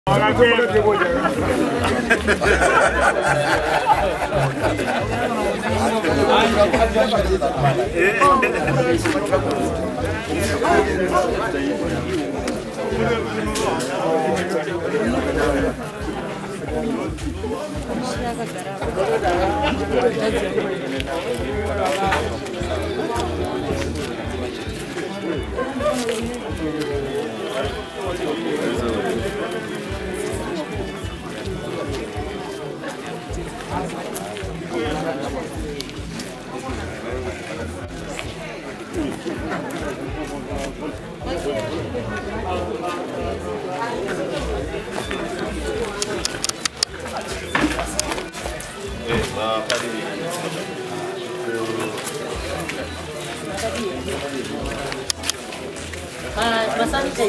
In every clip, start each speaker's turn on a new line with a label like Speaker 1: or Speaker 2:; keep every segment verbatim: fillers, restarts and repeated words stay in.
Speaker 1: Ah, bastante.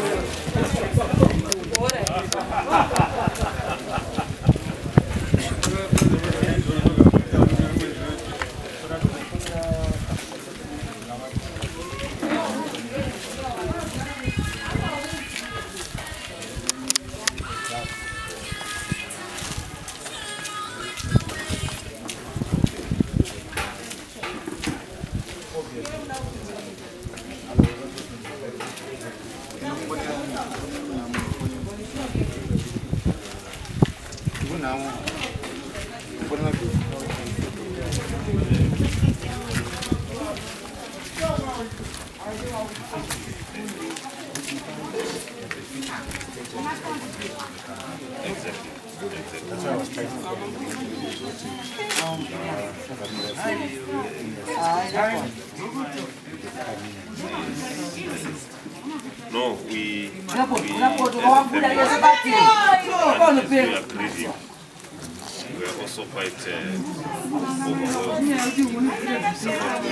Speaker 2: No, we, we, we are grieving. We are also quite uh, overwhelmed. Support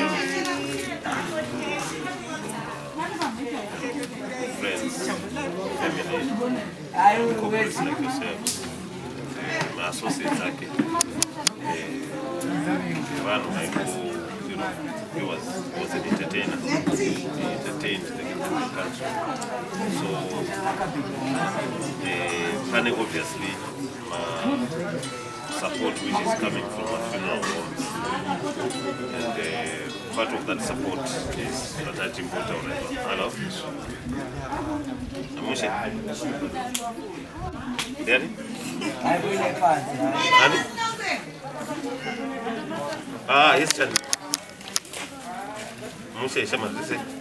Speaker 2: friends, family, corporates like yourselves, uh, my associates, like one of my co, you know, he was, was an entertainer. He entertained the country. So, the planning obviously, uh, support which is coming from a funeral homes. And uh, part of that support is Ratati Mbota Ureba. Hello? Amushe? Daddy? Daddy? Ah, yes, Chad. Amushe, Shaman, this is